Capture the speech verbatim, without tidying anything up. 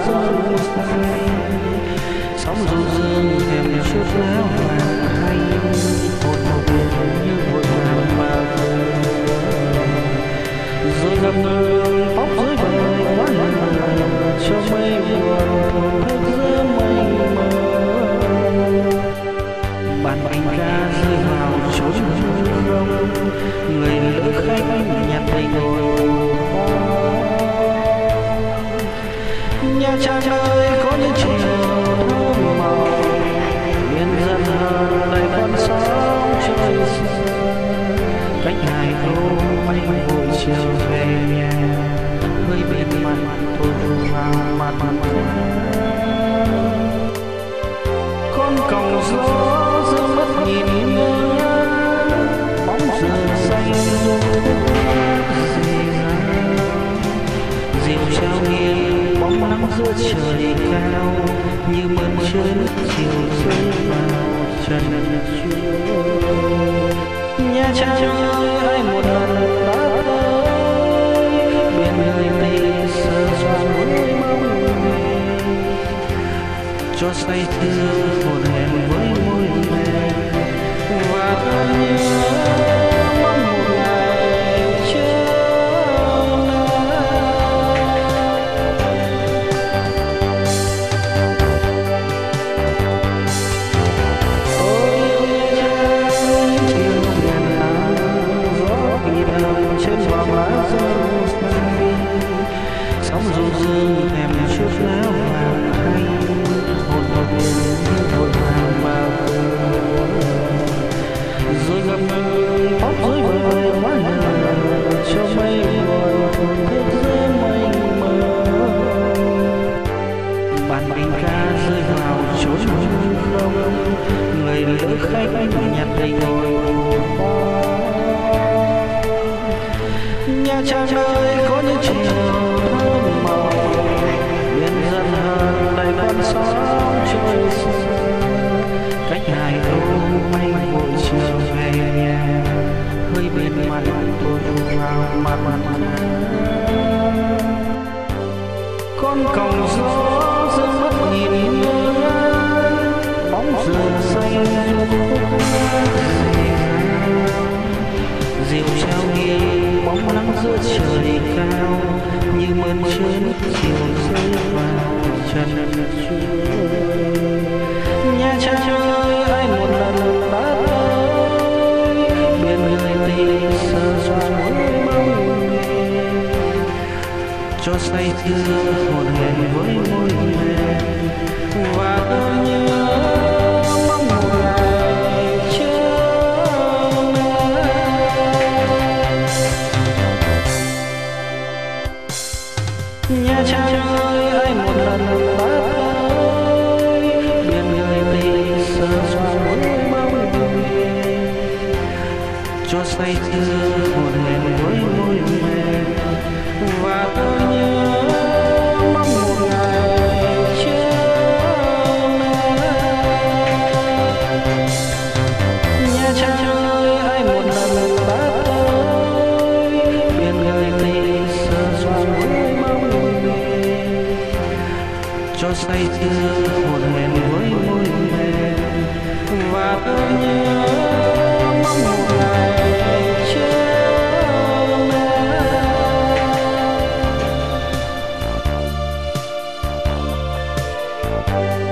dương sóng du dương thèm chút áo vàng hanh hồn màu biển như vội vàng mà rồi ngập ngừng tóc dưới bờ quá lần cho mây buồn thức giữa mây mờ bàn bánh ca rơi vào chốn không người lữ khách nhặt đầy ngồi nhà cha ơi có những chiều thơm màu yên dần hơn đầy con sóng chơi cách ngày ôm anh vội chiều về nhà hơi bên mặt tôi vào mặt mặt con còng gió giữa mắt nhìn ngơ bóng rừng xanh dịu trao nghiêng bóng nắng giữa trời cao như mơn trớn chiều rơi vào trần nhà cha ơi ai một lần đã tới biển người tình sờ soạn với mong về cho say thưa hồn hẹn với môi mềm và ta nhớ mong một ngày chưa sóng du dương thèm chút áo vàng hanh hồn màu biển như vội vàng mà rồi ngập ngừng tóc dưới bờ quá nhờ cho mây buồn thức giữa mây mờ bàn bánh ca rơi vào chốn không người lữ khách nhặt đầy ngồi nhà cha ơi có những chiều thơm màu yên dần hơn đầy con sóng trôi cách ngày ôm anh vội chiều về nhà hơi bên mặt tôi vào mặt mặt con còng gió giữa mắt nhìn ngơ bóng rừng xanh dịu trao nghiêng bóng nắng giữa trời cao như mơn trớn chiều rơi vào trần nhà cha ơi ai một lần đã tới biển người tình sờ soạn với mong cho say thưa hồn hẹn với môi mềm và ta nhớ mong một ngày chưa nhà cha ơi ai một lần đã tới biển người tình sờ soạn với mong cho say thưa hồn hẹn với môi mềm và ta nhớ mong một ngày chưa nhà cha ơi ai một lần đã tới biển người tình sờ soạn với mong cho say thưa hồn hẹn với môi mềm và ta nhớ mong một ngày chưa Thank you.